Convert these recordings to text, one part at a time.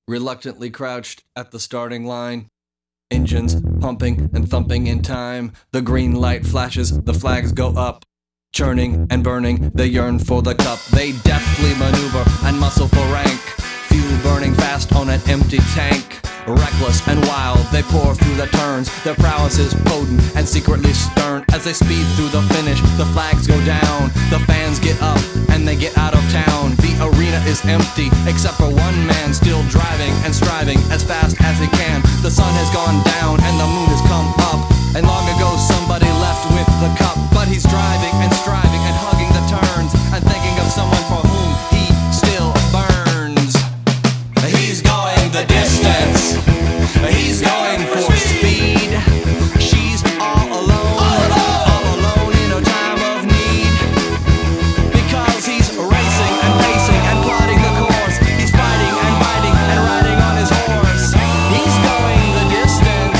reluctantly crouched at the starting line. Engines pumping and thumping in time. The green light flashes, the flags go up. Churning and burning, they yearn for the cup. They deftly maneuver and muscle for rank. Fuel burning fast on an empty tank. Reckless and wild, they pour through the turns. Their prowess is potent and secretly stern. As they speed through the finish, the flags go down. The fans get up and they get out of town. The arena is empty, except for one man still driving and striving as fast as he can. The sun has gone down and the moon has come up. And long ago somebody left with the cup. But he's driving and striving and hugging the turns and thinking of someone for whom he still burns. He's going the distance. He's going for speed. She's all alone in a time of need. Because he's racing and pacing and plotting the course. He's fighting and biting and riding on his horse. He's going the distance.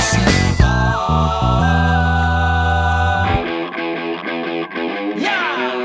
Yeah!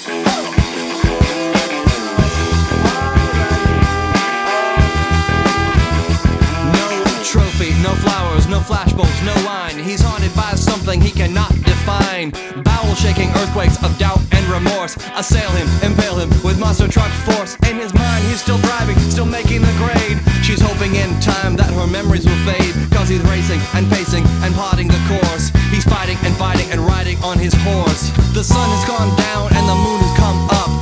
Trophy, no flowers, no flashbulbs, no wine. He's haunted by something he cannot define. Bowel-shaking earthquakes of doubt and remorse assail him, impale him with monster truck force. In his mind, he's still driving, still making the grade. She's hoping in time that her memories will fade. Cause he's racing and pacing and plotting the course. He's fighting and fighting and riding on his horse. The sun has gone down and the moon has come up.